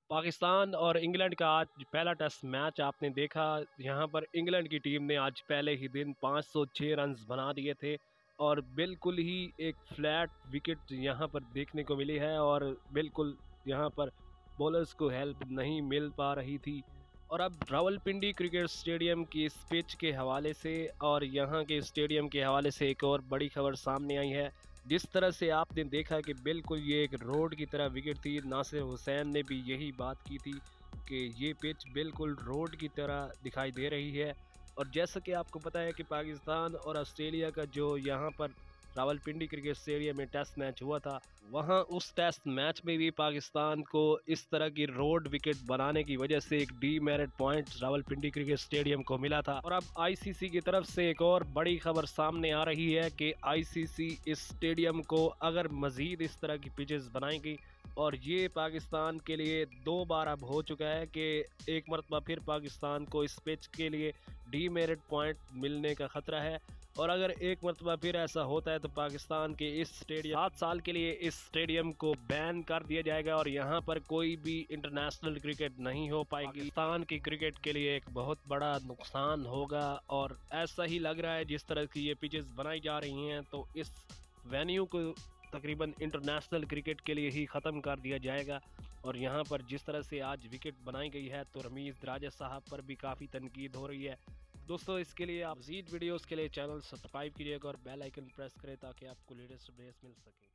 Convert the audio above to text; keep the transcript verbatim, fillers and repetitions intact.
पाकिस्तान और इंग्लैंड का आज पहला टेस्ट मैच आपने देखा। यहाँ पर इंग्लैंड की टीम ने आज पहले ही दिन पाँच सौ छह रन बना दिए थे और बिल्कुल ही एक फ्लैट विकेट यहाँ पर देखने को मिली है और बिल्कुल यहाँ पर बॉलर्स को हेल्प नहीं मिल पा रही थी। और अब रावलपिंडी क्रिकेट स्टेडियम की इस पिच के हवाले से और यहाँ के स्टेडियम के हवाले से एक और बड़ी खबर सामने आई है। जिस तरह से आपने देखा कि बिल्कुल ये एक रोड की तरह विकेट थी, नासिर हुसैन ने भी यही बात की थी कि ये पिच बिल्कुल रोड की तरह दिखाई दे रही है। और जैसा कि आपको पता है कि पाकिस्तान और ऑस्ट्रेलिया का जो यहाँ पर रावलपिंडी क्रिकेट स्टेडियम में टेस्ट मैच हुआ था, वहां उस टेस्ट मैच में भी पाकिस्तान को इस तरह की रोड विकेट बनाने की वजह से एक demerit point Rawalpindi cricket stadium को मिला था। और अब आईसीसी की तरफ से एक और बड़ी खबर सामने आ रही है कि आईसीसी इस स्टेडियम को अगर मजीद इस तरह की पिचेस बनाएगी, और ये पाकिस्तान के लिए दो बार अब हो चुका है कि एक मरतबा फिर पाकिस्तान को इस पिच के लिए डीमेरिट पॉइंट मिलने का खतरा है। और अगर एक मरतबा फिर ऐसा होता है तो पाकिस्तान के इस स्टेडियम सात साल के लिए इस स्टेडियम को बैन कर दिया जाएगा और यहाँ पर कोई भी इंटरनेशनल क्रिकेट नहीं हो पाएगी। पाकिस्तान की क्रिकेट के लिए एक बहुत बड़ा नुकसान होगा और ऐसा ही लग रहा है जिस तरह की ये पिचेस बनाई जा रही हैं, तो इस वेन्यू को तकरीबन इंटरनेशनल क्रिकेट के लिए ही ख़त्म कर दिया जाएगा। और यहाँ पर जिस तरह से आज विकेट बनाई गई है तो रमीज़ दराजा साहब पर भी काफ़ी तनकीद हो रही है। दोस्तों, इसके लिए आप मज़ीद वीडियोस के लिए चैनल सब्सक्राइब कीजिएगा और बेल आइकन प्रेस करें ताकि आपको लेटेस्ट अपडेट्स मिल सकें।